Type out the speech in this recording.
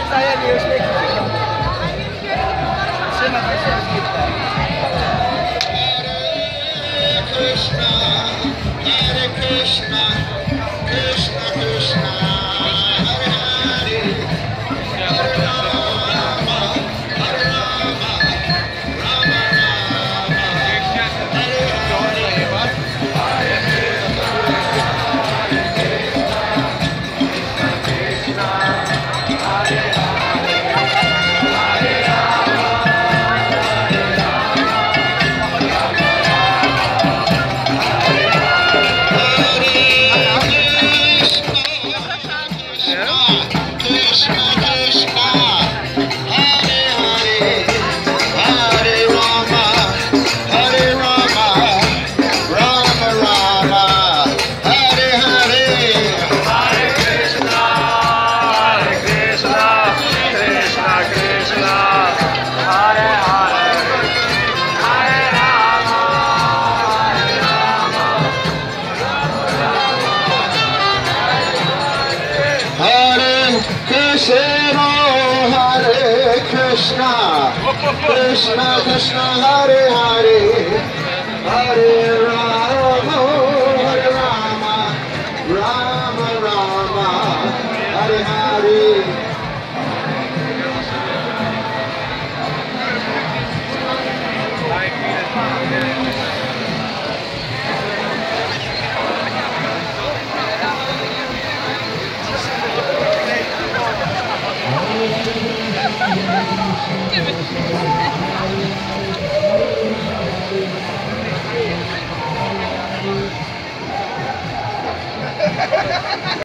wzajemnie uśmiechnij się. Trzymaj się z giptem. Krishna, Hare Krishna, Krishna Krishna, Hare Hare, Hare Rama, Hare Rama, Rama Rama, Hare Krishna Krishna, Hare Hare, Hare Rama, Hare Rama, Rama Rama, Hare Hare. Hare Krishna, Krishna Krishna, Hare Hare, Hare Rama, Hare Rama. Hare Krishna, Hare Krishna, Krishna Krishna, Hare Hare, Hare Rama, Hare Rama, Rama Rama, Hare Hare.